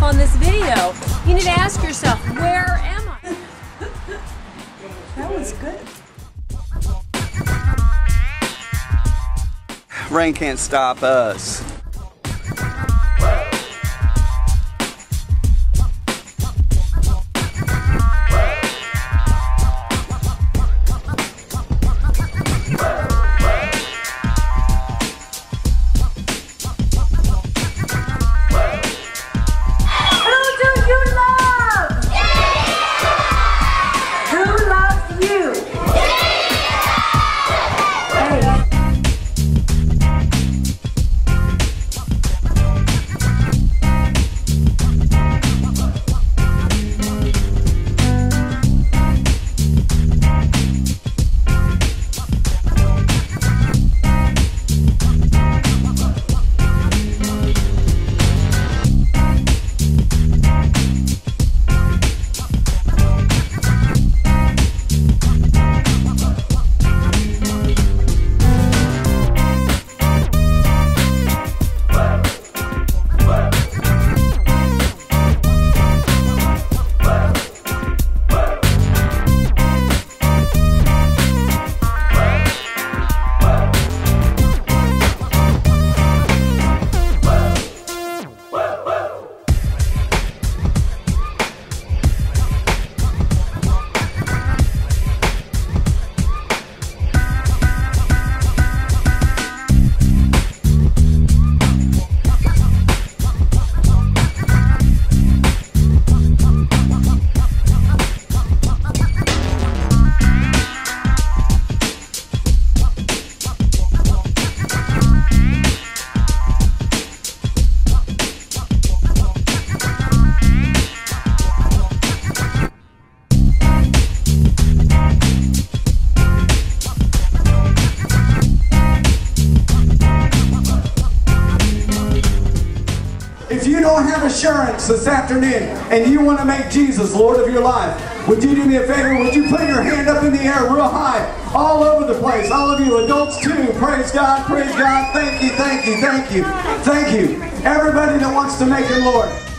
yourself on this video. You need to ask yourself, where am I? That was good. Rain can't stop us. If you don't have assurance this afternoon and you want to make Jesus Lord of your life, would you do me a favor? Would you put your hand up in the air real high, all over the place? All of you adults too. Praise God, praise God. Thank you, thank you, thank you, thank you. Everybody that wants to make Him Lord.